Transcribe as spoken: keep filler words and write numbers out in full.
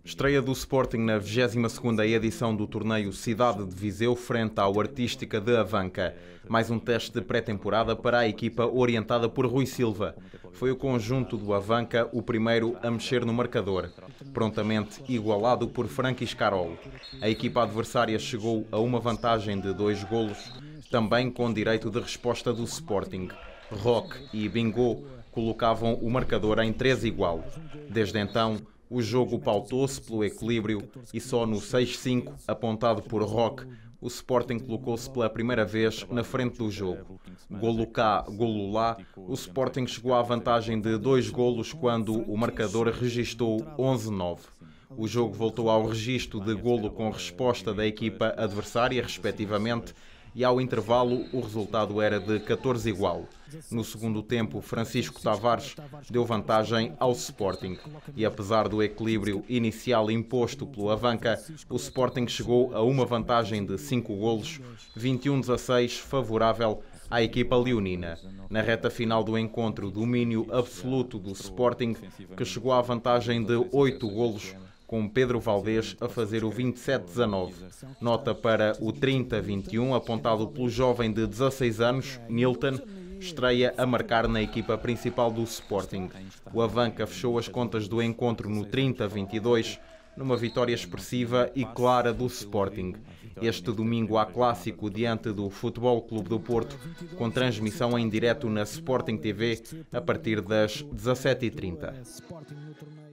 Estreia do Sporting na vigésima segunda edição do torneio Cidade de Viseu frente ao Artística de Avanca. Mais um teste de pré-temporada para a equipa orientada por Rui Silva. Foi o conjunto do Avanca o primeiro a mexer no marcador, prontamente igualado por Franquis Carol. A equipa adversária chegou a uma vantagem de dois golos, também com direito de resposta do Sporting. Roque e Bingo colocavam o marcador em três igual. Desde então, o jogo pautou-se pelo equilíbrio e só no seis cinco, apontado por Roque, o Sporting colocou-se pela primeira vez na frente do jogo. Golo cá, golo lá, o Sporting chegou à vantagem de dois golos quando o marcador registou onze nove. O jogo voltou ao registro de golo com resposta da equipa adversária, respectivamente, e ao intervalo o resultado era de catorze igual. No segundo tempo, Francisco Tavares deu vantagem ao Sporting e, apesar do equilíbrio inicial imposto pelo Avanca, o Sporting chegou a uma vantagem de cinco golos, vinte e um a dezasseis, favorável à equipa leonina. Na reta final do encontro, domínio absoluto do Sporting, que chegou à vantagem de oito golos, com Pedro Valdés a fazer o vinte e sete a dezanove. Nota para o trinta a vinte e um, apontado pelo jovem de dezasseis anos, Nilton, estreia a marcar na equipa principal do Sporting. O Avanca fechou as contas do encontro no trinta a vinte e dois, numa vitória expressiva e clara do Sporting. Este domingo há clássico diante do Futebol Clube do Porto, com transmissão em direto na Sporting T V a partir das dezassete e trinta.